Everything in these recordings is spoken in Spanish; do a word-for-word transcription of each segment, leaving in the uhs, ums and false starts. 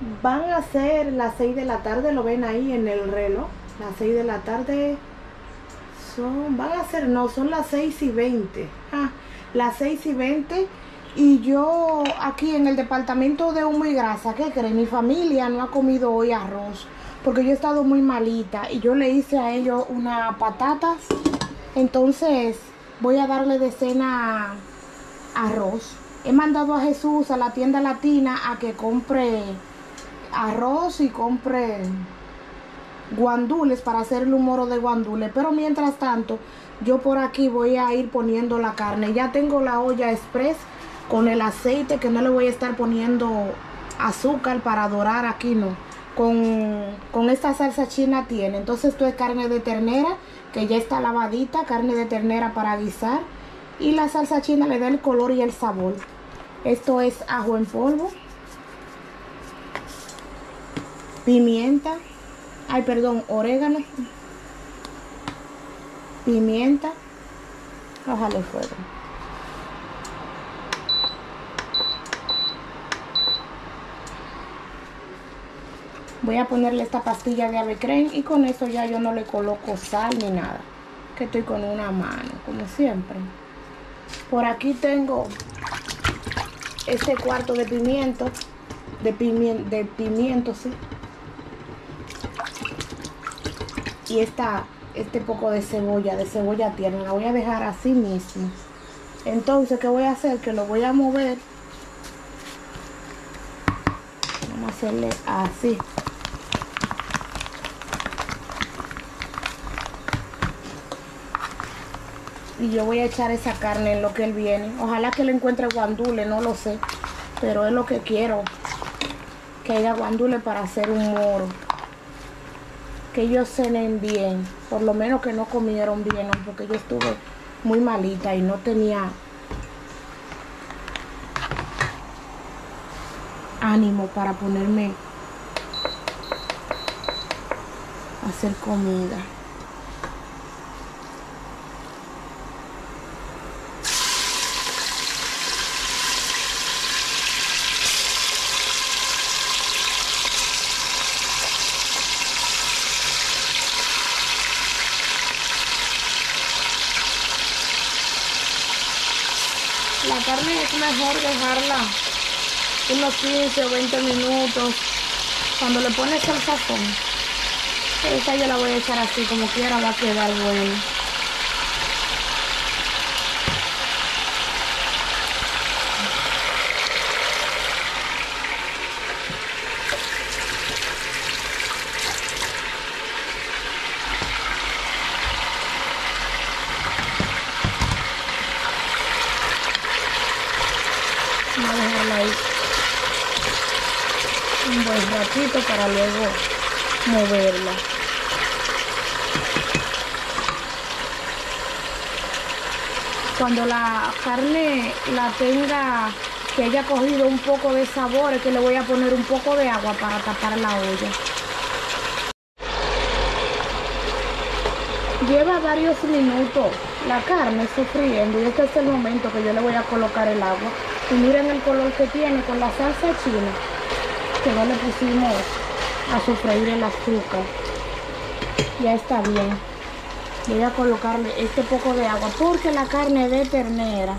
Van a ser las seis de la tarde, lo ven ahí en el reloj. Las seis de la tarde son, van a ser, no, son las seis y veinte. Ah, las seis y veinte. Y yo aquí en el departamento de humo y grasa, ¿qué creen? Mi familia no ha comido hoy arroz porque yo he estado muy malita y yo le hice a ellos unas patatas. Entonces voy a darle de cena arroz. He mandado a Jesús a la tienda latina a que compre arroz y compre guandules para hacer el moro de guandules. Pero mientras tanto, yo por aquí voy a ir poniendo la carne. Ya tengo la olla express con el aceite, que no le voy a estar poniendo azúcar para dorar aquí, no. Con, con esta salsa china tiene. Entonces esto es carne de ternera, que ya está lavadita, carne de ternera para guisar. Y la salsa china le da el color y el sabor. Esto es ajo en polvo, pimienta, ay perdón, orégano, pimienta, bájale fuego. Voy a ponerle esta pastilla de ave creme y con eso ya yo no le coloco sal ni nada, que estoy con una mano, como siempre. Por aquí tengo este cuarto de pimiento, de pimiento, de pimiento, sí. Y esta, este poco de cebolla, de cebolla tierna, la voy a dejar así mismo. Entonces, ¿qué voy a hacer? Que lo voy a mover. Vamos a hacerle así. Y yo voy a echar esa carne en lo que él viene. Ojalá que le encuentre guandule, no lo sé. Pero es lo que quiero. Que haya guandule para hacer un moro. Que ellos cenen bien. Por lo menos que no comieron bien, ¿no? Porque yo estuve muy malita y no tenía ánimo para ponerme a hacer comida. La carne es mejor dejarla unos quince o veinte minutos cuando le pones el sazón. Esta yo la voy a echar así, como quiera va a quedar bueno. Vamos a dejarla ahí un buen ratito para luego moverla. Cuando la carne la tenga, que haya cogido un poco de sabor, es que le voy a poner un poco de agua para tapar la olla. Lleva varios minutos la carne sofriendo y este es el momento que yo le voy a colocar el agua. Y miren el color que tiene con la salsa china, que no le pusimos a sofreír el azúcar. Ya está bien. Voy a colocarle este poco de agua porque la carne de ternera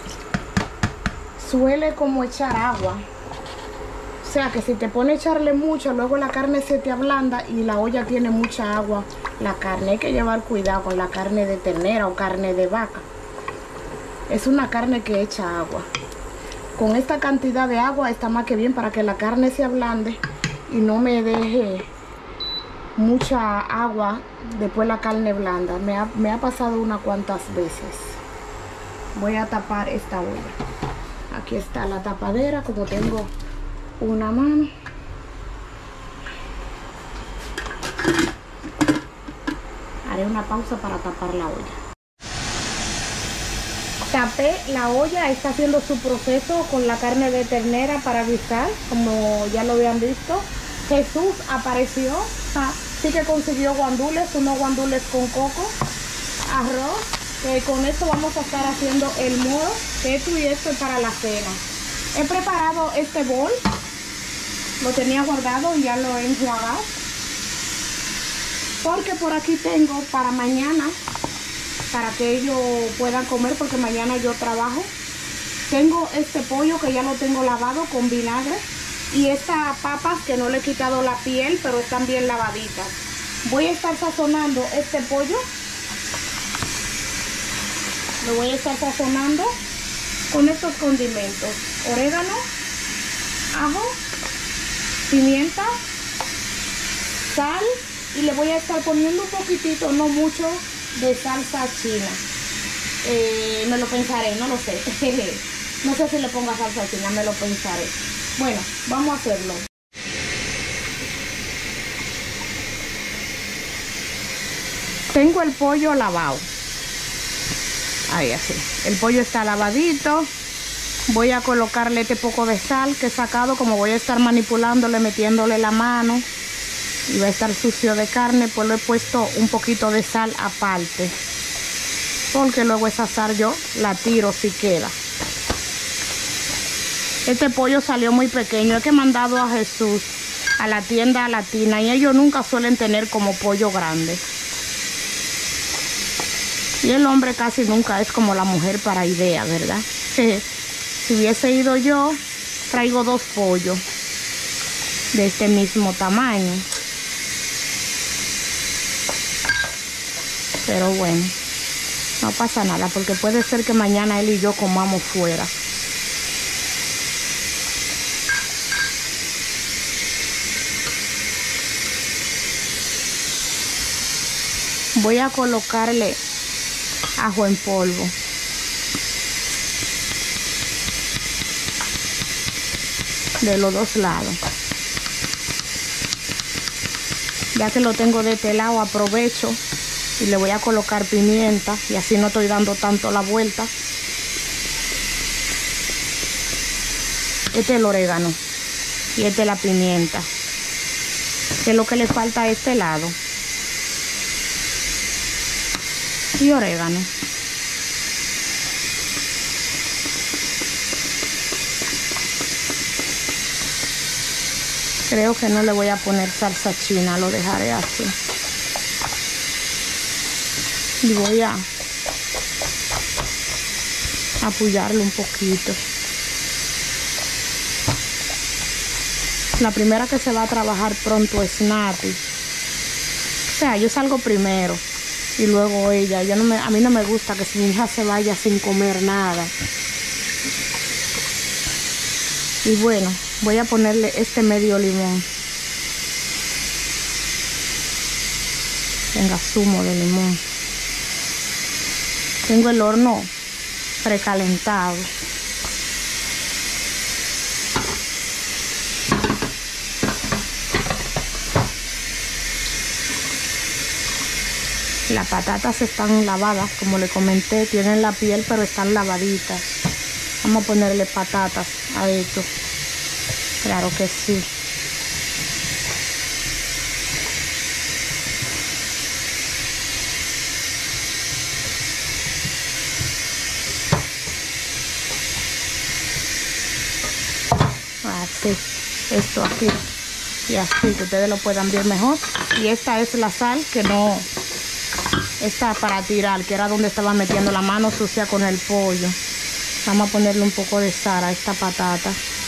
suele como echar agua. O sea que si te pone a echarle mucho, luego la carne se te ablanda y la olla tiene mucha agua. La carne, hay que llevar cuidado con la carne de ternera o carne de vaca. Es una carne que echa agua. Con esta cantidad de agua está más que bien para que la carne se ablande y no me deje mucha agua después la carne blanda. Me ha, me ha pasado unas cuantas veces. Voy a tapar esta olla. Aquí está la tapadera, como tengo una mano. Haré una pausa para tapar la olla. Tapé la olla, está haciendo su proceso con la carne de ternera para guisar, como ya lo habían visto. Jesús apareció, ah, sí que consiguió guandules, unos guandules con coco, arroz, que con esto vamos a estar haciendo el moro, esto y esto es para la cena. He preparado este bol Lo tenía guardado y ya lo he enjuagado. Porque por aquí tengo para mañana, para que ellos puedan comer, porque mañana yo trabajo. Tengo este pollo que ya lo tengo lavado con vinagre. Y estas papas que no le he quitado la piel, pero están bien lavaditas. Voy a estar sazonando este pollo. Lo voy a estar sazonando con estos condimentos: orégano, ajo, pimienta, sal, y le voy a estar poniendo un poquitito, no mucho, de salsa china. Eh, me lo pensaré, no lo sé. No sé si le pongo salsa china, me lo pensaré. Bueno, vamos a hacerlo. Tengo el pollo lavado. Ahí así. El pollo está lavadito. Voy a colocarle este poco de sal que he sacado, como voy a estar manipulándole, metiéndole la mano y va a estar sucio de carne, pues lo he puesto un poquito de sal aparte, porque luego esa sal yo la tiro si queda. Este pollo salió muy pequeño, es que he mandado a Jesús a la tienda latina y ellos nunca suelen tener como pollo grande. Y el hombre casi nunca es como la mujer para idea, ¿verdad? Si hubiese ido yo, traigo dos pollos de este mismo tamaño. Pero bueno, no pasa nada, porque puede ser que mañana él y yo comamos fuera. Voy a colocarle ajo en polvo. De los dos lados. Ya que lo tengo de este lado, aprovecho y le voy a colocar pimienta, y así no estoy dando tanto la vuelta. Este es el orégano y este es la pimienta, que es lo que le falta a este lado. Y orégano. Creo que no le voy a poner salsa china, lo dejaré así. Y voy a apoyarlo un poquito. La primera que se va a trabajar pronto es Nati. O sea, yo salgo primero y luego ella. Yo no me, a mí no me gusta que mi hija se vaya sin comer nada. Y bueno, voy a ponerle este medio limón. Tenga zumo de limón. Tengo el horno precalentado. Las patatas están lavadas, como le comenté, tienen la piel pero están lavaditas. Vamos a ponerle patatas a esto. Claro que sí. Así, esto aquí y así, que ustedes lo puedan ver mejor. Y esta es la sal que no, esta para tirar, que era donde estaba metiendo la mano sucia con el pollo. Vamos a ponerle un poco de sal a esta patata.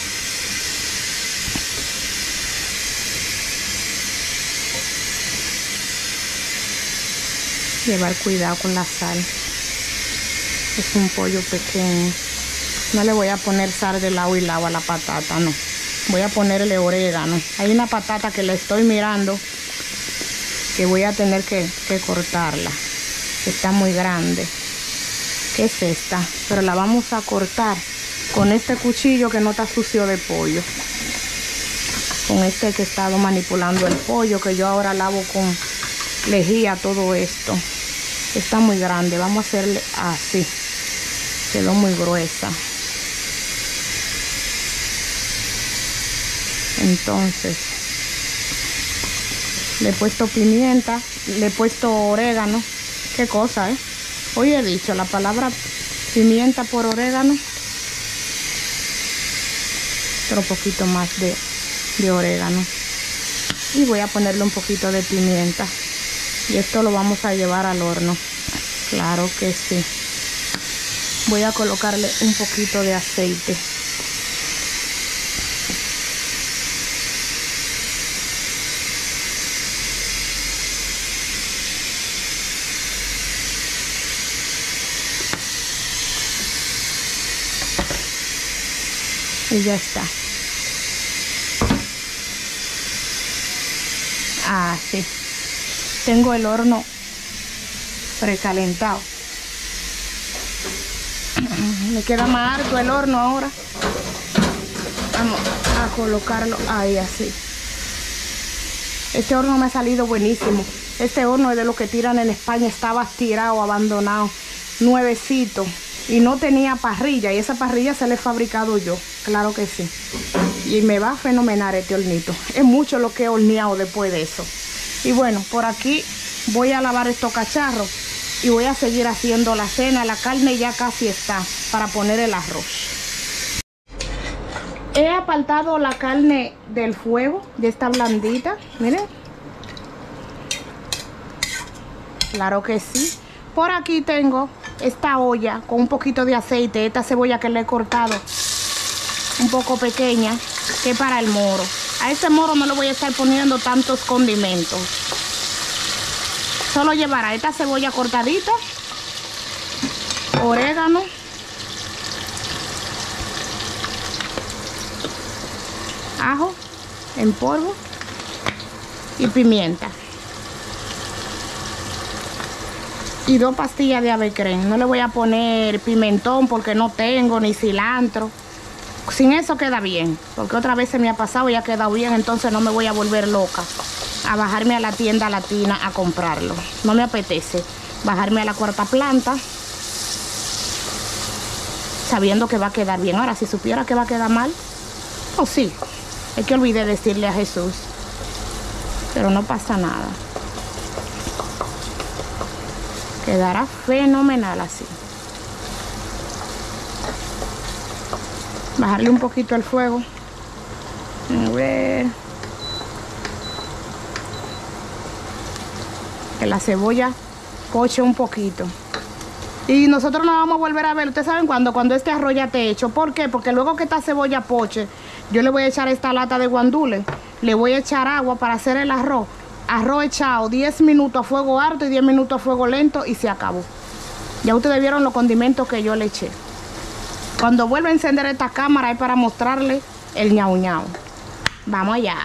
Llevar cuidado con la sal. Es un pollo pequeño. No le voy a poner sal de lado y lado a la patata, no. Voy a ponerle orégano. Hay una patata que le estoy mirando que voy a tener que, que cortarla. Está muy grande. ¿Qué es esta? Pero la vamos a cortar con este cuchillo que no está sucio de pollo. Con este que he estado manipulando el pollo, que yo ahora lavo con lejía todo esto. Está muy grande. Vamos a hacerle así. Quedó muy gruesa. Entonces, le he puesto pimienta, le he puesto orégano. Qué cosa, ¿eh? Hoy he dicho la palabra pimienta por orégano. Otro poquito más de de orégano. Y voy a ponerle un poquito de pimienta. Y esto lo vamos a llevar al horno. Claro que sí. Voy a colocarle un poquito de aceite. Y ya está. Así. Tengo el horno precalentado. Me queda más harto el horno ahora. Vamos a colocarlo ahí así. Este horno me ha salido buenísimo. Este horno es de lo que tiran en España. Estaba tirado, abandonado, nuevecito. Y no tenía parrilla. Y esa parrilla se la he fabricado yo. Claro que sí. Y me va fenomenal este hornito. Es mucho lo que he horneado después de eso. Y bueno, por aquí voy a lavar estos cacharros. Y voy a seguir haciendo la cena. La carne ya casi está para poner el arroz. He apartado la carne del fuego. Ya está blandita. Miren. Claro que sí. Por aquí tengo esta olla con un poquito de aceite. Esta cebolla que le he cortado un poco pequeña, que es para el moro. A este moro no le voy a estar poniendo tantos condimentos. Solo llevará esta cebolla cortadita, orégano, ajo en polvo y pimienta. Y dos pastillas de ave creme. No le voy a poner pimentón porque no tengo, ni cilantro. Sin eso queda bien, porque otra vez se me ha pasado y ha quedado bien, entonces no me voy a volver loca a bajarme a la tienda latina a comprarlo. No me apetece bajarme a la cuarta planta sabiendo que va a quedar bien. Ahora, si supiera que va a quedar mal, pues sí, es que olvidé decirle a Jesús, pero no pasa nada. Quedará fenomenal así. Bajarle un poquito el fuego. A ver. Que la cebolla poche un poquito. Y nosotros nos vamos a volver a ver. Ustedes saben cuando, cuando este arroz ya esté hecho. ¿Por qué? Porque luego que esta cebolla poche, yo le voy a echar esta lata de guandules. Le voy a echar agua para hacer el arroz. Arroz echado diez minutos a fuego alto y diez minutos a fuego lento y se acabó. Ya ustedes vieron los condimentos que yo le eché. Cuando vuelva a encender esta cámara es para mostrarle el ñau ñau. Vamos allá.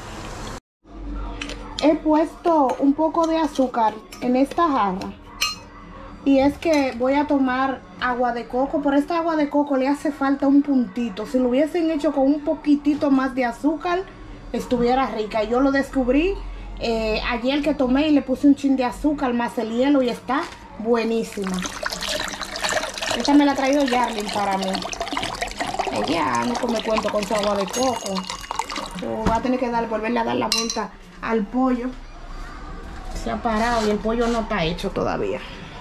He puesto un poco de azúcar en esta jarra. Y es que voy a tomar agua de coco. Por esta agua de coco le hace falta un puntito. Si lo hubiesen hecho con un poquitito más de azúcar, estuviera rica. Yo lo descubrí eh, ayer que tomé y le puse un chin de azúcar más el hielo y está buenísima. Esta me la ha traído Yarlin para mí. Ella no come cuento con su agua de coco. So, va a tener que dar, volverle a dar la vuelta al pollo. Se ha parado y el pollo no está hecho todavía.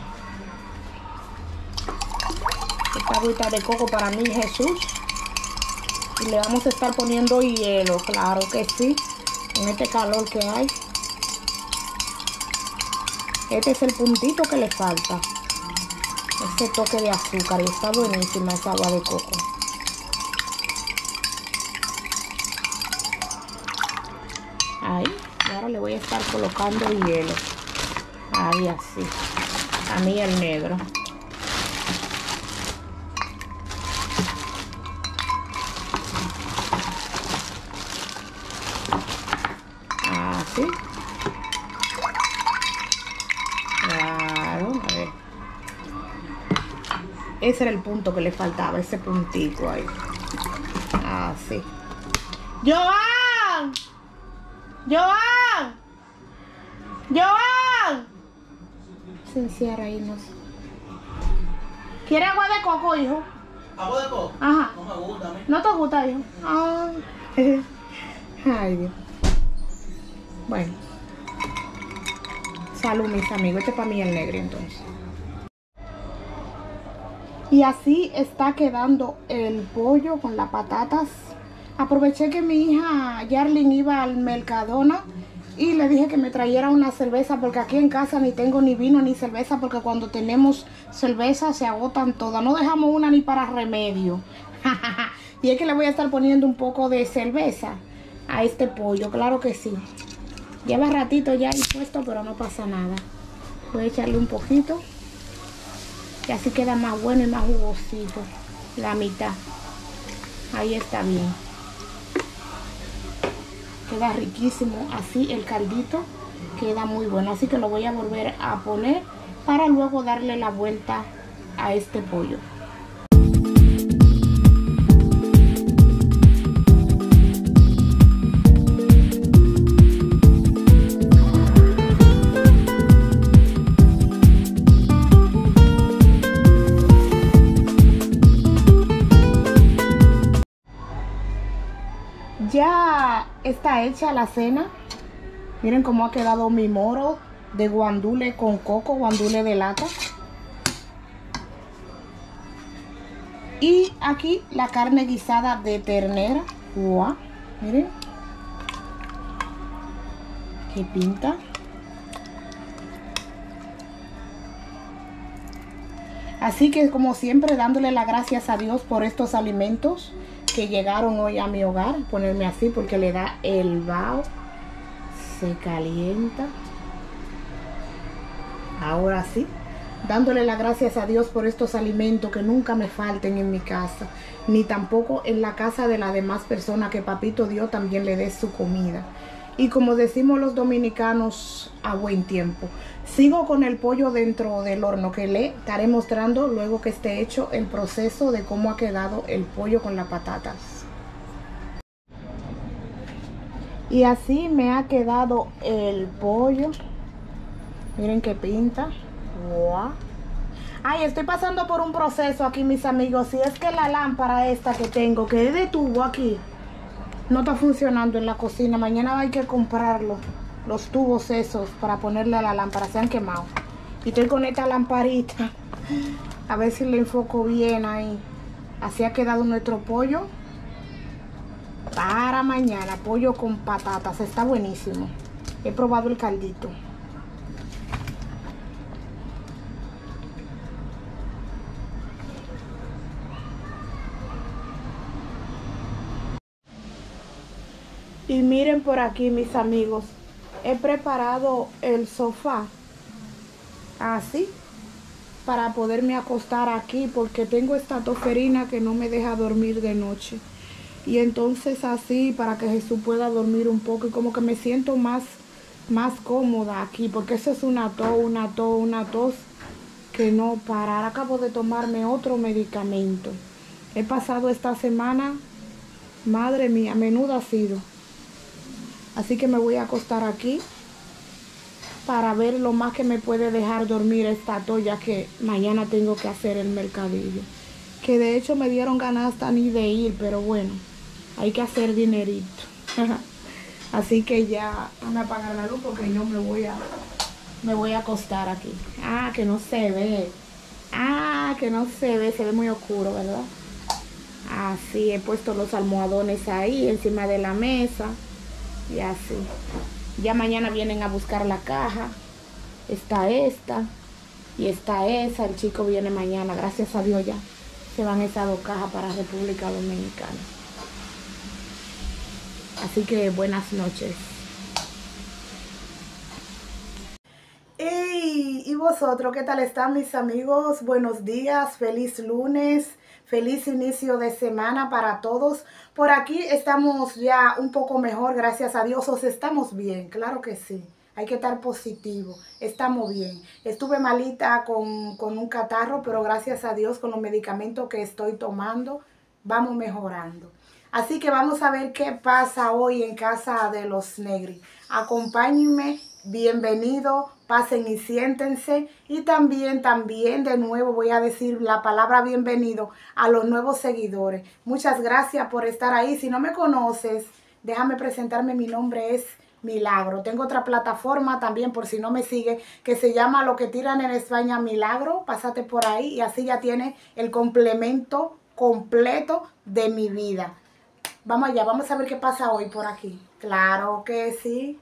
Esta agüita de coco para mí, Jesús. Y le vamos a estar poniendo hielo, claro que sí. En este calor que hay. Este es el puntito que le falta. Este toque de azúcar. Y está buenísima esa agua de coco. Ahí. Y ahora le voy a estar colocando hielo. Ahí así. A mí el negro. Así. Claro, a ver. Ese era el punto que le faltaba, ese puntito ahí. Así. ¡Joan! ¡Joan! ¡Joan! Se encierra ahí, no sé. ¿Quiere agua de coco, hijo? ¿Agua de coco? Ajá. No me gusta a mí. ¿No te gusta, hijo? Ay, ay Dios. Bueno. Salud, mis amigos. Este es para mí el negro, entonces. Y así está quedando el pollo con las patatas Aproveché que mi hija Yarlin iba al Mercadona y le dije que me trajera una cerveza porque aquí en casa ni tengo ni vino ni cerveza porque cuando tenemos cerveza se agotan todas. No dejamos una ni para remedio. Y es que le voy a estar poniendo un poco de cerveza a este pollo, claro que sí. Lleva ratito ya ahí puesto, pero no pasa nada. Voy a echarle un poquito y así queda más bueno y más jugosito. La mitad. Ahí está bien. Queda riquísimo así el caldito, queda muy bueno, así que lo voy a volver a poner para luego darle la vuelta a este pollo. Ya está hecha la cena. Miren cómo ha quedado mi moro de guandule con coco, guandule de lata. Y aquí la carne guisada de ternera. ¡Wow! Miren. ¡Qué pinta! Así que como siempre dándole las gracias a Dios por estos alimentos que llegaron hoy a mi hogar. Ponerme así porque le da el vaho. Se calienta. Ahora sí. Dándole las gracias a Dios por estos alimentos que nunca me falten en mi casa. Ni tampoco en la casa de las demás personas, que Papito Dios también le dé su comida. Y como decimos los dominicanos, a buen tiempo. Sigo con el pollo dentro del horno, que le estaré mostrando luego que esté hecho el proceso de cómo ha quedado el pollo con las patatas. Y así me ha quedado el pollo. Miren qué pinta. Wow. Ay, estoy pasando por un proceso aquí, mis amigos. Si es que la lámpara esta que tengo, que es de tubo aquí, no está funcionando en la cocina. Mañana hay que comprarlo. Los tubos esos para ponerle a la lámpara, se han quemado. Y estoy con esta lamparita. A ver si le enfoco bien ahí. Así ha quedado nuestro pollo para mañana. Pollo con patatas. Está buenísimo. He probado el caldito. Y miren por aquí, mis amigos. He preparado el sofá así para poderme acostar aquí porque tengo esta toferina que no me deja dormir de noche. Y entonces así para que Jesús pueda dormir un poco y como que me siento más, más cómoda aquí porque eso es una tos, una tos, una tos que no para. Acabo de tomarme otro medicamento. He pasado esta semana, madre mía, menuda ha sido. Así que me voy a acostar aquí para ver lo más que me puede dejar dormir esta tos, ya que mañana tengo que hacer el mercadillo. Que de hecho me dieron ganas hasta ni de ir, pero bueno, hay que hacer dinerito. Así que ya van a apagar la luz porque yo me voy a, me voy a acostar aquí. Ah, que no se ve. Ah, que no se ve, se ve muy oscuro, ¿verdad? Así he puesto los almohadones ahí encima de la mesa. Y así. Ya mañana vienen a buscar la caja. Está esta. Y está esa. El chico viene mañana. Gracias a Dios ya se van esas dos cajas para República Dominicana. Así que buenas noches. Hey, ¿y vosotros qué tal están, mis amigos? Buenos días. Feliz lunes. Feliz inicio de semana para todos. Por aquí estamos ya un poco mejor, gracias a Dios. Os estamos bien, claro que sí. Hay que estar positivo. Estamos bien. Estuve malita con, con un catarro, pero gracias a Dios con los medicamentos que estoy tomando, vamos mejorando. Así que vamos a ver qué pasa hoy en casa de los Negri. Acompáñenme, bienvenido, pasen y siéntense. Y también, también de nuevo voy a decir la palabra bienvenido a los nuevos seguidores. Muchas gracias por estar ahí. Si no me conoces, déjame presentarme. Mi nombre es Milagro. Tengo otra plataforma también, por si no me sigue, que se llama Lo que tiran en España Milagro. Pásate por ahí y así ya tienes el complemento completo de mi vida. Vamos allá, vamos a ver qué pasa hoy por aquí. Claro que sí.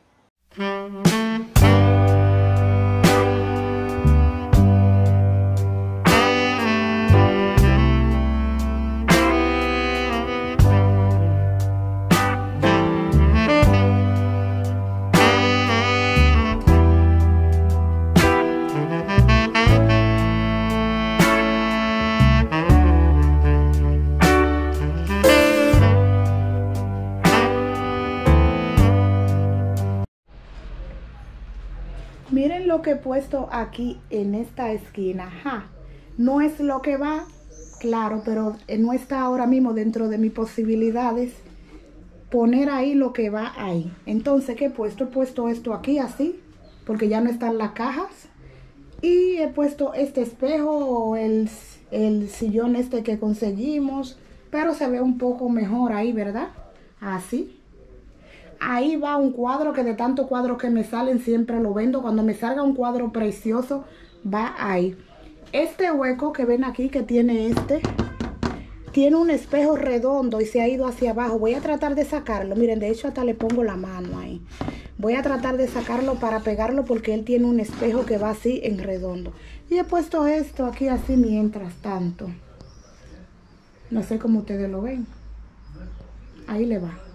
Miren lo que he puesto aquí en esta esquina. Ja, no es lo que va, claro, pero no está ahora mismo dentro de mis posibilidades poner ahí lo que va ahí. Entonces, ¿qué he puesto? He puesto esto aquí así, porque ya no están las cajas. Y he puesto este espejo, el, el sillón este que conseguimos, pero se ve un poco mejor ahí, ¿verdad? Así. Ahí va un cuadro que de tantos cuadros que me salen siempre lo vendo. Cuando me salga un cuadro precioso va ahí. Este hueco que ven aquí que tiene este, tiene un espejo redondo y se ha ido hacia abajo. Voy a tratar de sacarlo. Miren, de hecho hasta le pongo la mano ahí. Voy a tratar de sacarlo para pegarlo porque él tiene un espejo que va así en redondo. Y he puesto esto aquí así mientras tanto. No sé cómo ustedes lo ven. Ahí le va.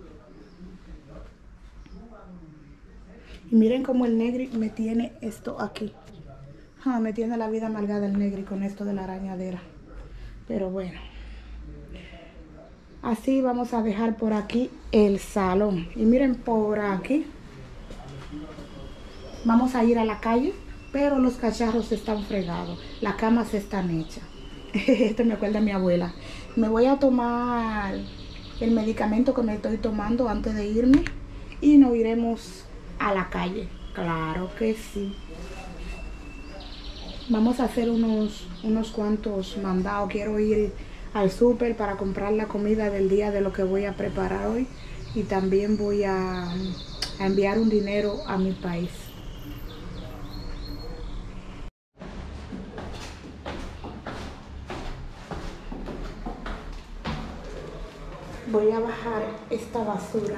Y miren cómo el negri me tiene esto aquí. Ah, me tiene la vida amargada el negri con esto de la arañadera. Pero bueno. Así vamos a dejar por aquí el salón. Y miren por aquí. Vamos a ir a la calle. Pero los cacharros están fregados. Las camas están hechas. Esto me acuerda a mi abuela. Me voy a tomar el medicamento que me estoy tomando antes de irme. Y nos iremos a la calle, claro que sí. Vamos a hacer unos, unos cuantos mandados. Quiero ir al súper para comprar la comida del día de lo que voy a preparar hoy. Y también voy a, a enviar un dinero a mi país. Voy a bajar esta basura.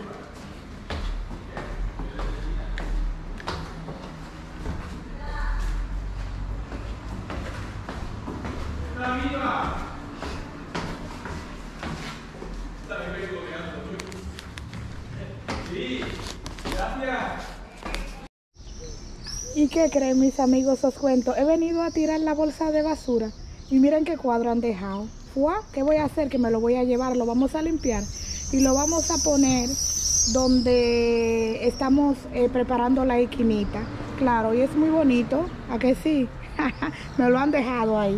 ¿Y qué creen, mis amigos? Os cuento, he venido a tirar la bolsa de basura y miren qué cuadro han dejado. ¡Fua! ¿Qué voy a hacer? Que me lo voy a llevar, lo vamos a limpiar y lo vamos a poner donde estamos eh, preparando la esquinita. Claro, y es muy bonito, ¿a que sí? Me lo han dejado ahí.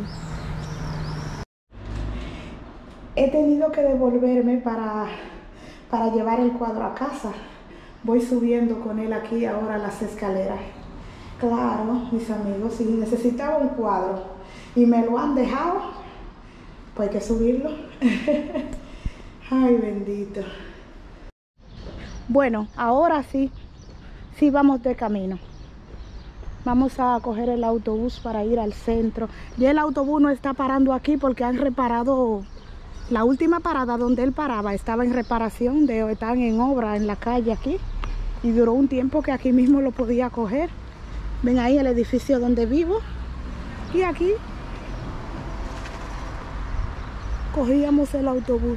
He tenido que devolverme para, para llevar el cuadro a casa. Voy subiendo con él aquí ahora las escaleras. Claro, mis amigos, si necesitaba un cuadro y me lo han dejado, pues hay que subirlo. Ay, bendito. Bueno, ahora sí, sí vamos de camino. Vamos a coger el autobús para ir al centro. Ya el autobús no está parando aquí porque han reparado. La última parada donde él paraba estaba en reparación, de, están en obra en la calle aquí. Y duró un tiempo que aquí mismo lo podía coger. Ven ahí el edificio donde vivo. Y aquí cogíamos el autobús.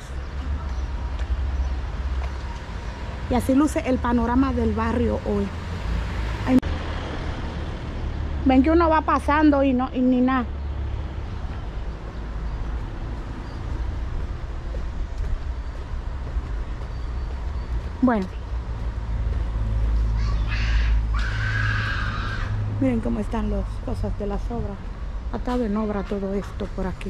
Y así luce el panorama del barrio hoy. Ay, ven que uno va pasando y, no, y ni nada. Bueno. Miren cómo están las cosas de las obras. Ha estado en obra todo esto por aquí.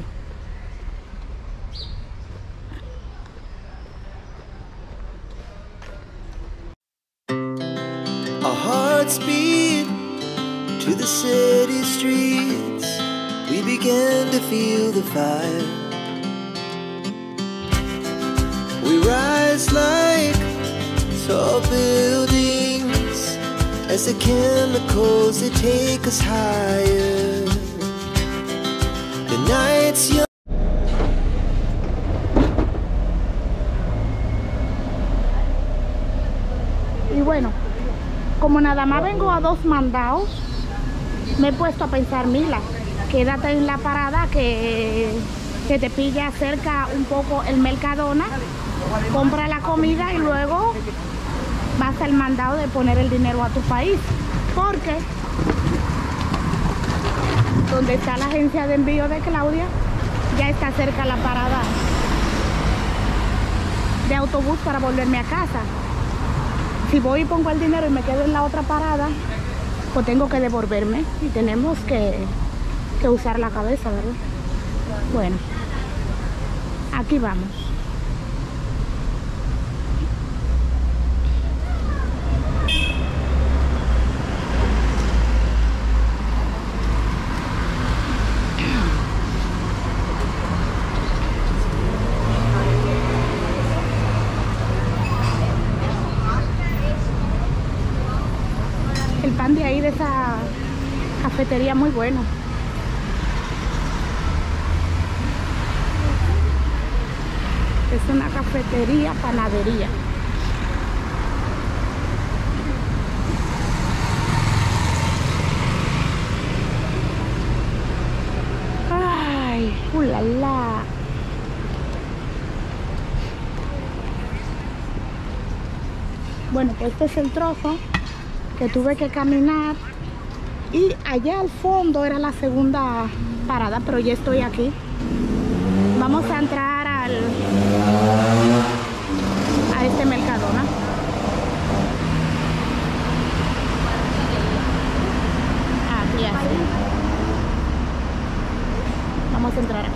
Our hearts beat to the city streets. We began to feel the fire. We rise like tall buildings as the chemicals they take us higher. The night's young. bueno, como nada más vengo a dos mandados, me he puesto a pensar, Mila, quédate en la parada que, que te pilla cerca un poco el Mercadona, compra la comida y luego vas al mandado de poner el dinero a tu país, porque donde está la agencia de envío de Claudia ya está cerca la parada de autobús para volverme a casa. Si voy y pongo el dinero y me quedo en la otra parada, pues tengo que devolverme y tenemos que, que usar la cabeza, ¿verdad? Bueno, aquí vamos. El pan de ahí de esa cafetería muy bueno. Es una cafetería, panadería. Ay, ulala. Bueno, pues este es el trozo que tuve que caminar y allá al fondo era la segunda parada, pero ya estoy aquí. Vamos a entrar al a este Mercadona. Aquí así. Vamos a entrar aquí.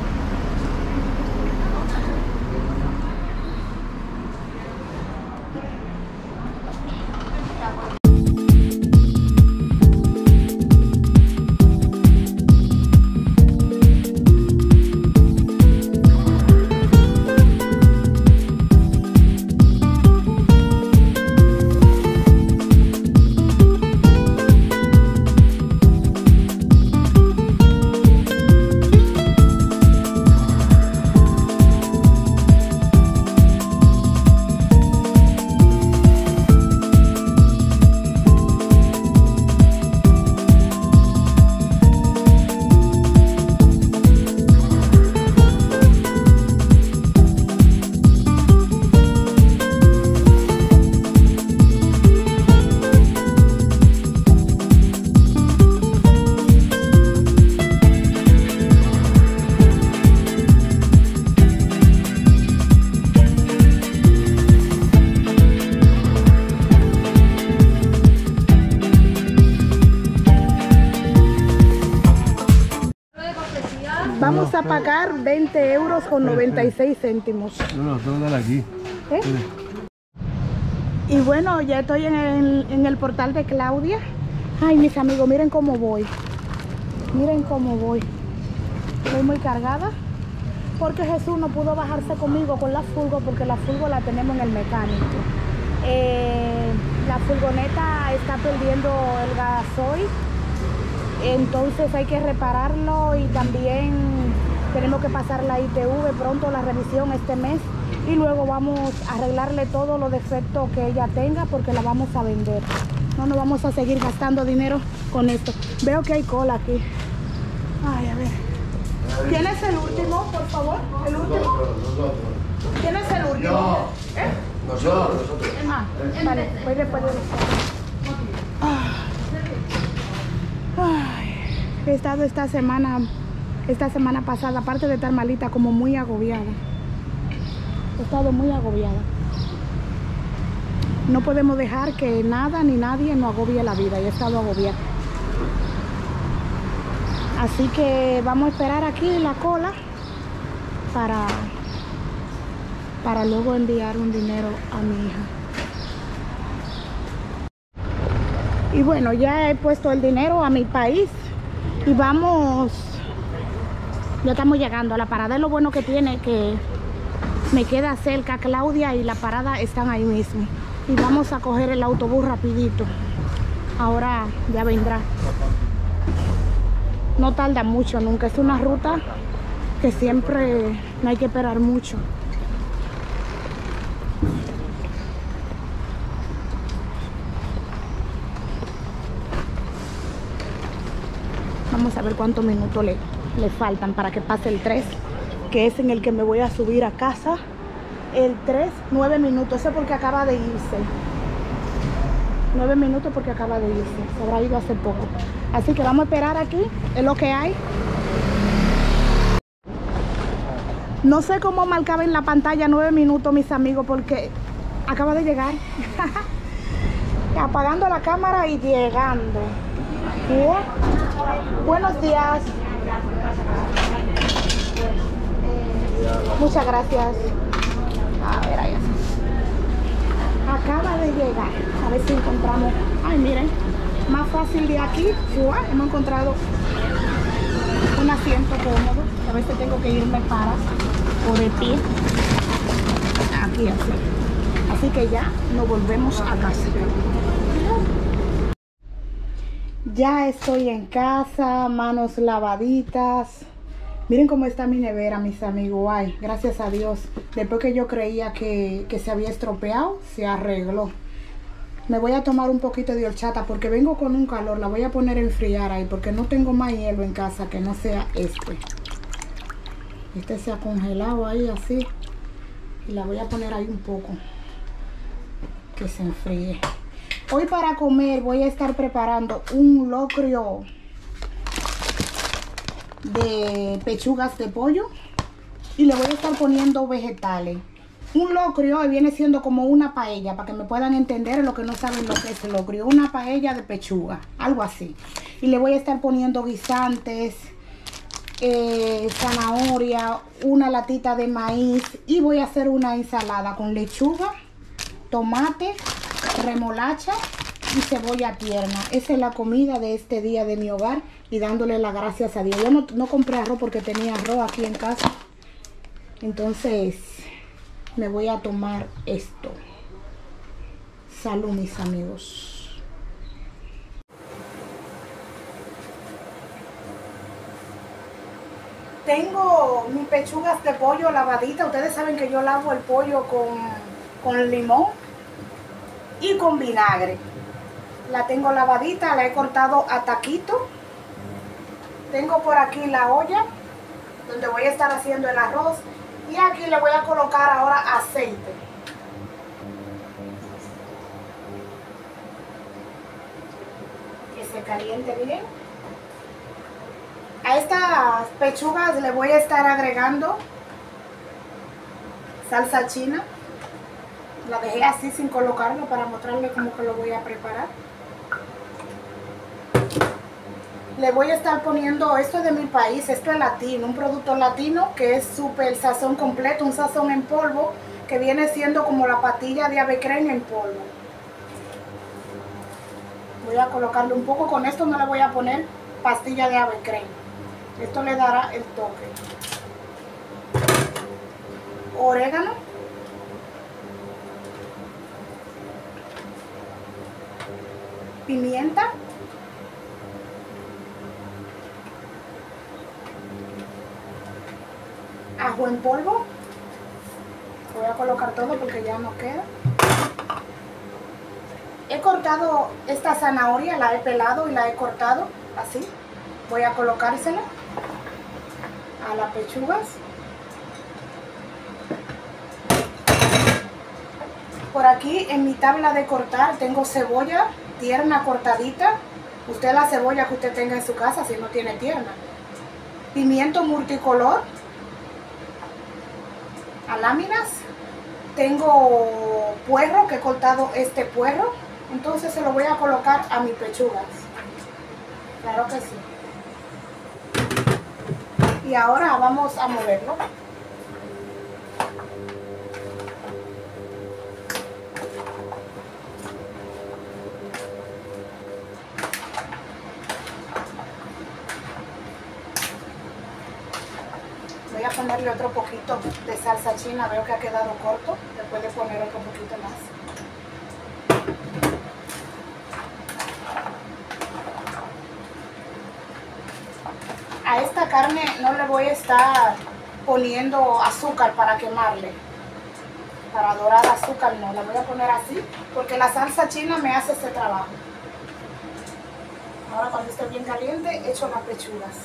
Vamos a pagar veinte euros con noventa y seis céntimos. No, no, tengo que dar aquí. ¿Eh? Y bueno, ya estoy en el, en el portal de Claudia. Ay, mis amigos, miren cómo voy. Miren cómo voy. Estoy muy cargada porque Jesús no pudo bajarse conmigo con la furgo porque la furgo la tenemos en el mecánico. Eh, la furgoneta está perdiendo el gasoil. Entonces hay que repararlo y también tenemos que pasar la I T V pronto, la revisión este mes, y luego vamos a arreglarle todos los defectos que ella tenga porque la vamos a vender. No nos vamos a seguir gastando dinero con esto. Veo que hay cola aquí. Ay, a ver. ¿Quién es el último, por favor? ¿El último? Nosotros. ¿Quién es el último? Yo. ¿Eh? Nosotros, nosotros. Ah, vale, voy después de ah. Ay, he estado esta semana, esta semana pasada, aparte de estar malita, como muy agobiada. He estado muy agobiada. No podemos dejar que nada ni nadie nos agobie la vida. Y he estado agobiada. Así que vamos a esperar aquí la cola para, para luego enviar un dinero a mi hija. Y bueno, ya he puesto el dinero a mi país y vamos, ya estamos llegando a la parada. Es lo bueno que tiene que me queda cerca Claudia y la parada están ahí mismo. Y vamos a coger el autobús rapidito. Ahora ya vendrá. No tarda mucho nunca, es una ruta que siempre no hay que esperar mucho. Vamos a ver cuántos minutos le, le faltan para que pase el tres, que es en el que me voy a subir a casa. El tres, nueve minutos. Eso es porque acaba de irse. nueve minutos porque acaba de irse. Se habrá ido hace poco. Así que vamos a esperar aquí. Es lo que hay. No sé cómo marcaba en la pantalla nueve minutos, mis amigos, porque acaba de llegar. Apagando la cámara y llegando. ¿Qué? Buenos días. Muchas gracias. A ver, ahí está. Acaba de llegar. A ver si encontramos. Ay, miren. Más fácil de aquí. ¡Fua! Hemos encontrado un asiento cómodo. A veces tengo que irme para o de pie. Aquí así. Así que ya nos volvemos a casa. Ya estoy en casa, manos lavaditas. Miren cómo está mi nevera, mis amigos. Ay, gracias a Dios. Después que yo creía que, que se había estropeado, se arregló. Me voy a tomar un poquito de horchata porque vengo con un calor. La voy a poner a enfriar ahí porque no tengo más hielo en casa que no sea este. Este se ha congelado ahí así. Y la voy a poner ahí un poco. Que se enfríe. Hoy para comer voy a estar preparando un locrio de pechugas de pollo y le voy a estar poniendo vegetales. Un locrio viene siendo como una paella, para que me puedan entender lo que no saben lo que es el locrio. Una paella de pechuga, algo así. Y le voy a estar poniendo guisantes, eh, zanahoria, una latita de maíz y voy a hacer una ensalada con lechuga, tomate, remolacha y cebolla tierna. Esa es la comida de este día de mi hogar y dándole las gracias a Dios. Yo no, no compré arroz porque tenía arroz aquí en casa. Entonces me voy a tomar esto. Salud, mis amigos. Tengo mis pechugas de pollo lavaditas. Ustedes saben que yo lavo el pollo con, con limón y con vinagre. La tengo lavadita, la he cortado a taquito. Tengo por aquí la olla donde voy a estar haciendo el arroz. Y aquí le voy a colocar ahora aceite. Que se caliente bien. A estas pechugas le voy a estar agregando salsa china. La dejé así sin colocarlo para mostrarle cómo que lo voy a preparar. Le voy a estar poniendo, esto es de mi país, esto es latino, un producto latino que es súper sazón completo, un sazón en polvo que viene siendo como la patilla de ave crema en polvo. Voy a colocarle un poco, con esto no le voy a poner pastilla de ave crema. Esto le dará el toque. Orégano. Pimienta. Ajo en polvo. Voy a colocar todo porque ya no queda. He cortado esta zanahoria, la he pelado y la he cortado así. Voy a colocársela a las pechugas. Por aquí en mi tabla de cortar tengo cebolla tierna cortadita. Usted la cebolla que usted tenga en su casa si no tiene tierna. Pimiento multicolor a láminas. Tengo puerro que he cortado este puerro. Entonces se lo voy a colocar a mis pechugas. Claro que sí. Y ahora vamos a moverlo. Voy a ponerle otro poquito de salsa china. Veo que ha quedado corto. Le puede poner otro poquito más. A esta carne no le voy a estar poniendo azúcar para quemarle. Para dorar azúcar no, la voy a poner así porque la salsa china me hace ese trabajo. Ahora cuando esté bien caliente, echo las pechugas.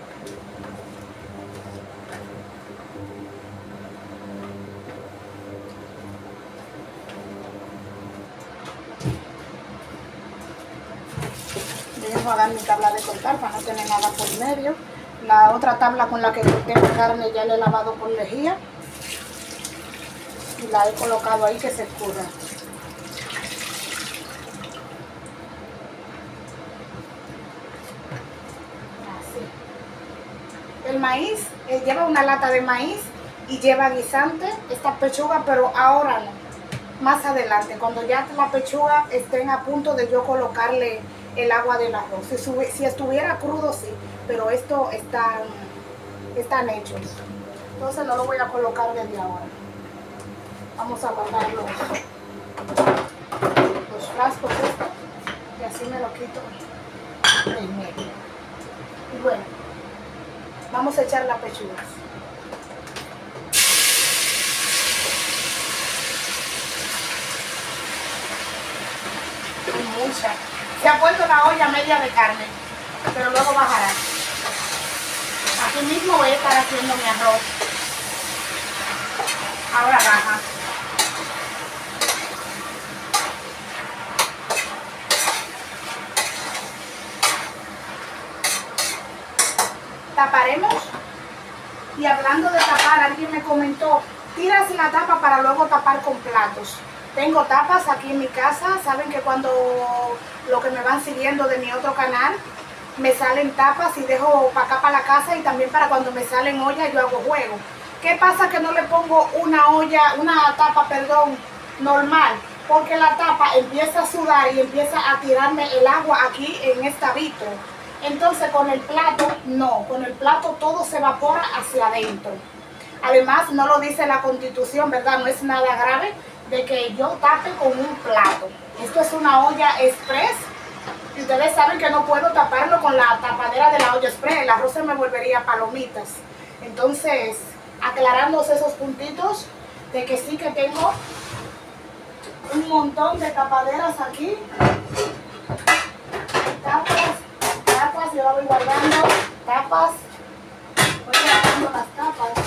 Voy a enjuagar mi tabla de cortar para no tener nada por medio. La otra tabla con la que corté la carne ya la he lavado con lejía. Y la he colocado ahí que se escurra. El maíz, eh, lleva una lata de maíz y lleva guisante, esta pechuga, pero ahora no, más adelante, cuando ya la pechuga estén a punto de yo colocarle el agua del arroz. Si, sube, si estuviera crudo, sí, pero esto están, están hechos. Entonces no lo voy a colocar desde ahora. Vamos a guardar los, los frascos estos, y así me lo quito del medio. Y bueno, vamos a echar las pechugas. Hay mucha. Se ha puesto la olla media de carne, pero luego bajará. Aquí mismo voy a estar haciendo mi arroz. Ahora baja. Taparemos. Y hablando de tapar, alguien me comentó, tiras la tapa para luego tapar con platos. Tengo tapas aquí en mi casa. Saben que cuando lo que me van siguiendo de mi otro canal, me salen tapas y dejo para acá para la casa, y también para cuando me salen ollas yo hago juego. ¿Qué pasa que no le pongo una olla, una tapa, perdón, normal? Porque la tapa empieza a sudar y empieza a tirarme el agua aquí en esta vitro. Entonces con el plato, no, con el plato todo se evapora hacia adentro. Además, no lo dice la Constitución, ¿verdad? No es nada grave de que yo tape con un plato. Esto es una olla express. Y ustedes saben que no puedo taparlo con la tapadera de la olla express. El arroz se me volvería palomitas. Entonces, aclarándose esos puntitos de que sí que tengo un montón de tapaderas aquí. Tapas. Tapas, yo voy guardando tapas, voy guardando las tapas,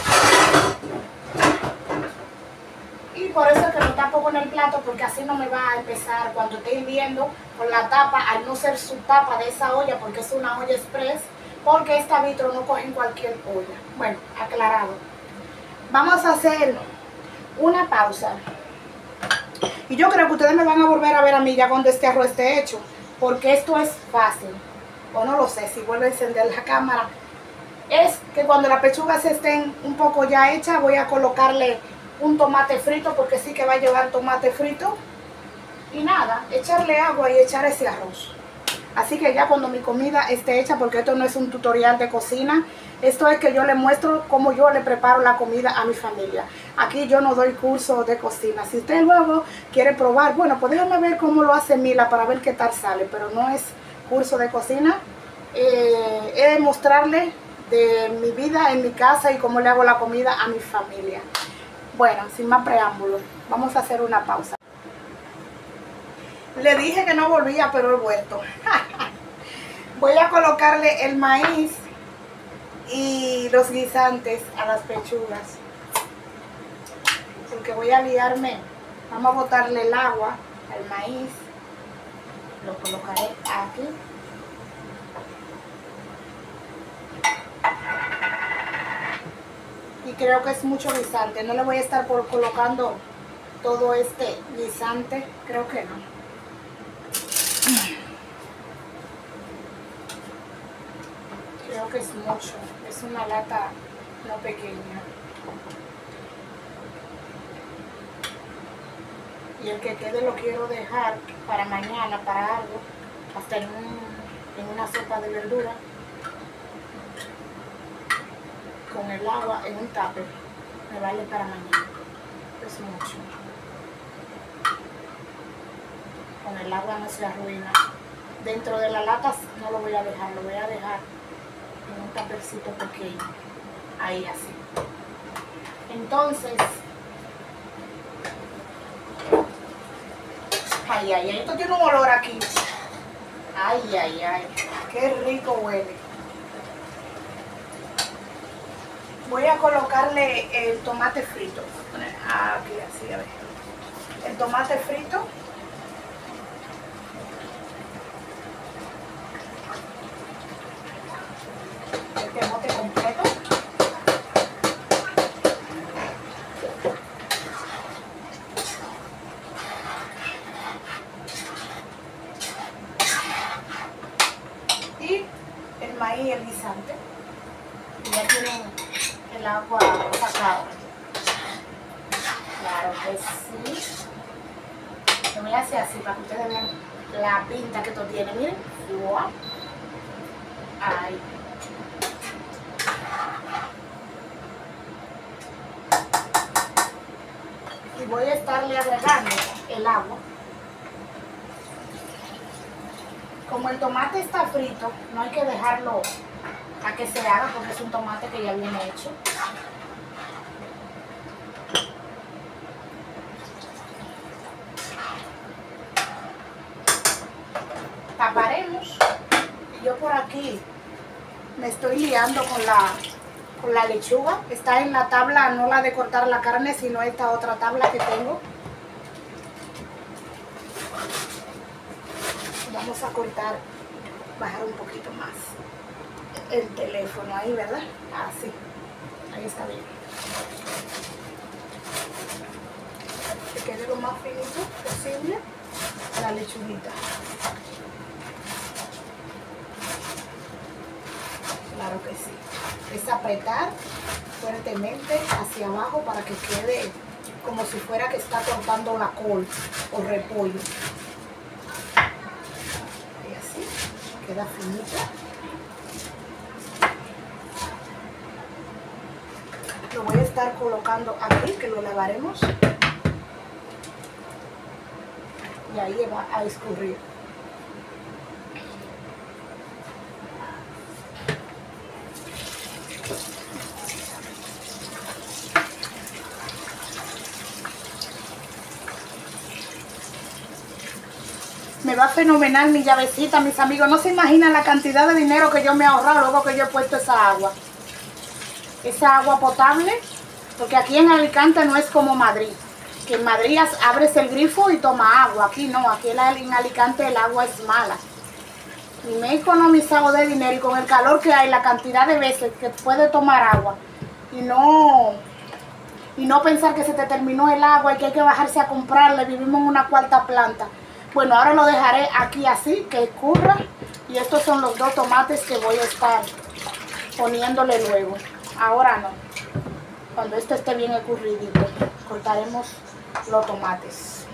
y por eso es que lo tapo con el plato, porque así no me va a empezar cuando esté hirviendo con la tapa, al no ser su tapa de esa olla, porque es una olla express, porque esta vitro no coge en cualquier olla. Bueno, aclarado. Vamos a hacer una pausa, y yo creo que ustedes me van a volver a ver a mí ya cuando este arroz esté hecho, porque esto es fácil. O no lo sé, si vuelvo a encender la cámara, es que cuando las pechugas estén un poco ya hechas, voy a colocarle un tomate frito, porque sí que va a llevar tomate frito, y nada, echarle agua y echar ese arroz. Así que ya cuando mi comida esté hecha, porque esto no es un tutorial de cocina, esto es que yo le muestro cómo yo le preparo la comida a mi familia. Aquí yo no doy curso de cocina. Si usted luego quiere probar, bueno, pues déjame ver cómo lo hace Mila para ver qué tal sale, pero no es curso de cocina. Eh, he de mostrarle de mi vida en mi casa y cómo le hago la comida a mi familia. Bueno, sin más preámbulos, vamos a hacer una pausa. Le dije que no volvía, pero he vuelto. Voy a colocarle el maíz y los guisantes a las pechugas, porque voy a liarme. Vamos a botarle el agua al maíz. Lo colocaré aquí. Y creo que es mucho guisante. No le voy a estar por colocando todo este guisante. Creo que no. Creo que es mucho. Es una lata no pequeña. Y el que quede lo quiero dejar para mañana, para algo, hasta en, un, en una sopa de verdura, con el agua en un tupper. Me vale para mañana. Es mucho. Con el agua no se arruina. Dentro de la lata no lo voy a dejar, lo voy a dejar en un tuppercito pequeño. Ahí así. Entonces, ay, ay, ay, esto tiene un olor aquí. Ay, ay, ay. Qué rico huele. Voy a colocarle el tomate frito. Aquí, así, a ver. El tomate frito. Este bote completo. Y el maíz y el guisante. Ya tienen el agua sacada. Claro que sí. Lo voy a hacer así para que ustedes vean la pinta que esto tiene. Miren. Wow. Ahí. Y voy a estarle agregando el agua. Como el tomate está frito, no hay que dejarlo a que se haga porque es un tomate que ya viene hecho. Taparemos. Y yo por aquí me estoy liando con la, con la lechuga. Está en la tabla, no la de cortar la carne, sino esta otra tabla que tengo. Vamos a cortar, bajar un poquito más el teléfono ahí, ¿verdad? Así, ahí está bien. Que quede lo más finito posible la lechuguita. Claro que sí. Es apretar fuertemente hacia abajo para que quede como si fuera que está cortando la col o repollo. Y así queda finita. Lo voy a estar colocando aquí, que lo lavaremos. Y ahí va a escurrir. Me va fenomenal mi llavecita, mis amigos. No se imaginan la cantidad de dinero que yo me he ahorrado luego que yo he puesto esa agua. Esa agua potable, porque aquí en Alicante no es como Madrid, que en Madrid abres el grifo y toma agua. Aquí no, aquí en Alicante el agua es mala. Y me he economizado de dinero, y con el calor que hay, la cantidad de veces que puede tomar agua y no, y no pensar que se te terminó el agua y que hay que bajarse a comprarle. Vivimos en una cuarta planta. Bueno, ahora lo dejaré aquí así, que escurra. Y estos son los dos tomates que voy a estar poniéndole luego. Ahora no. Cuando esto esté bien escurridito, cortaremos los tomates.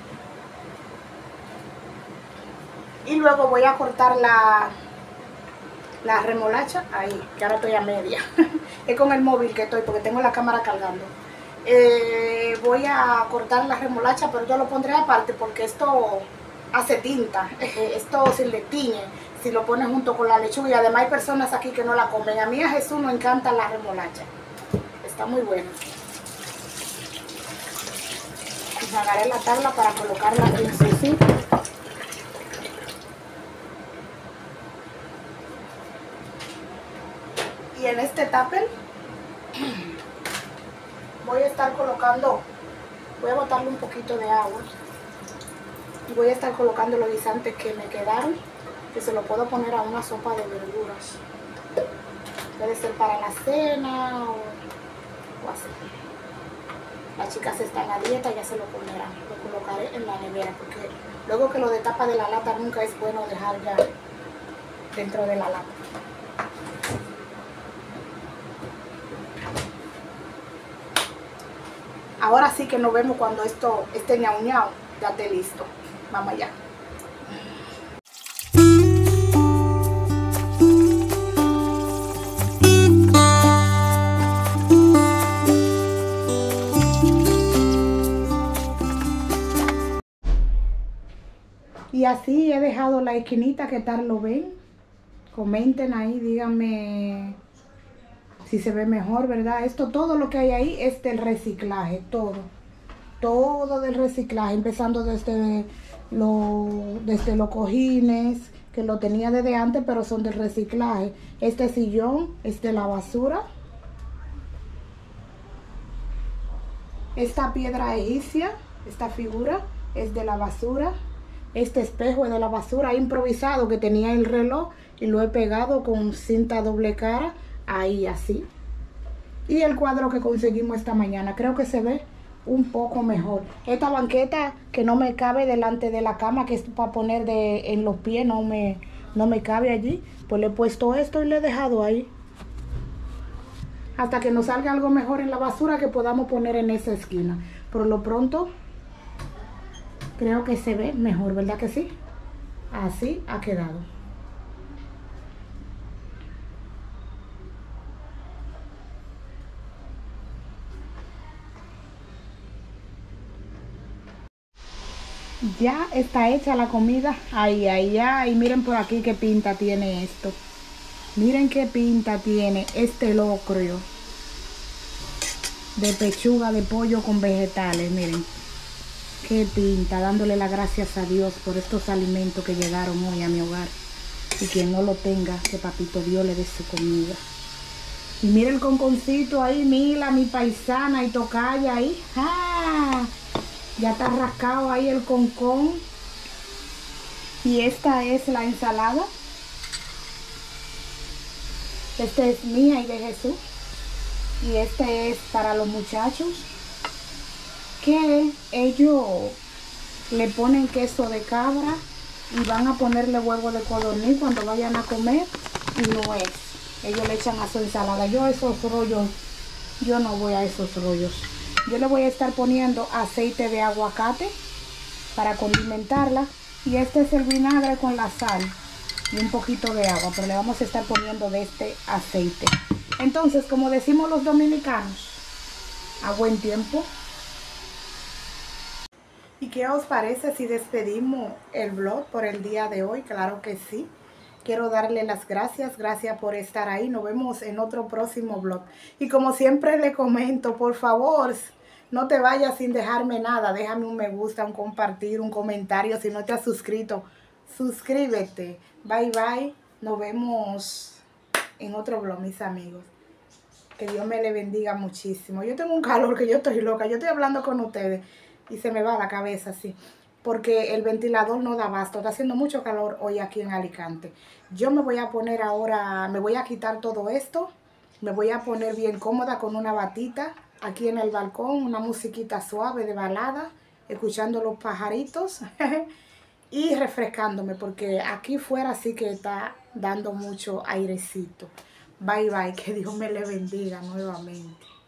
Y luego voy a cortar la, la remolacha. Ahí, que ahora estoy a media. Es con el móvil que estoy, porque tengo la cámara cargando. Eh, voy a cortar la remolacha, pero yo lo pondré aparte porque esto hace tinta. Esto se le tiñe si lo pones junto con la lechuga, y además hay personas aquí que no la comen. A mí a Jesús no encanta la remolacha, está muy bueno. Y agarré la tabla para colocarla en su sitio. Y en este tupper voy a estar colocando, voy a botarle un poquito de agua y voy a estar colocando los guisantes que me quedaron, que se lo puedo poner a una sopa de verduras. Puede ser para la cena o, o así. Las chicas están a dieta, ya se lo comerán. Lo colocaré en la nevera porque luego que lo de tapa de la lata nunca es bueno dejar ya dentro de la lata. Ahora sí que nos vemos cuando esto esté ñau ñau, ya esté listo. Vamos allá. Y así he dejado la esquinita. ¿Qué tal lo ven? Comenten ahí, díganme si se ve mejor, ¿verdad? Esto, todo lo que hay ahí es del reciclaje, todo. Todo del reciclaje, empezando desde, lo, desde los cojines, que lo tenía desde antes, pero son del reciclaje. Este sillón es de la basura. Esta piedra egipcia, esta figura es de la basura. Este espejo es de la basura. He improvisado que tenía el reloj y lo he pegado con cinta doble cara, ahí así. Y el cuadro que conseguimos esta mañana, creo que se ve un poco mejor. Esta banqueta que no me cabe delante de la cama, que es para poner de, en los pies, no me, no me cabe allí, pues le he puesto esto y le he dejado ahí. Hasta que nos salga algo mejor en la basura que podamos poner en esa esquina. Por lo pronto, creo que se ve mejor, ¿verdad que sí? Así ha quedado. Ya está hecha la comida. Ay, ay, ay. Miren por aquí qué pinta tiene esto. Miren qué pinta tiene este locrio de pechuga de pollo con vegetales. Miren qué pinta, dándole las gracias a Dios por estos alimentos que llegaron hoy a mi hogar. Y quien no lo tenga, que papito Dios le dé su comida. Y miren el conconcito ahí, Mila, mi paisana y tocaya ahí. ¡Ah! Ya está rascado ahí el concón. Y esta es la ensalada. Esta es mía y de Jesús. Y este es para los muchachos, que ellos le ponen queso de cabra y van a ponerle huevo de codorniz cuando vayan a comer. Y no es. Ellos le echan a su ensalada. Yo esos rollos, yo no voy a esos rollos. Yo le voy a estar poniendo aceite de aguacate para condimentarla. Y este es el vinagre con la sal y un poquito de agua. Pero le vamos a estar poniendo de este aceite. Entonces, como decimos los dominicanos, a buen tiempo. ¿Y qué os parece si despedimos el vlog por el día de hoy? Claro que sí. Quiero darle las gracias, gracias por estar ahí. Nos vemos en otro próximo vlog. Y como siempre le comento, por favor, no te vayas sin dejarme nada. Déjame un me gusta, un compartir, un comentario. Si no te has suscrito, suscríbete. Bye, bye. Nos vemos en otro vlog, mis amigos. Que Dios me le bendiga muchísimo. Yo tengo un calor que yo estoy loca. Yo estoy hablando con ustedes y se me va la cabeza así. Porque el ventilador no da abasto. Está haciendo mucho calor hoy aquí en Alicante. Yo me voy a poner ahora, me voy a quitar todo esto. Me voy a poner bien cómoda con una batita aquí en el balcón. Una musiquita suave de balada. Escuchando los pajaritos. Y refrescándome. Porque aquí fuera sí que está dando mucho airecito. Bye bye. Que Dios me le bendiga nuevamente.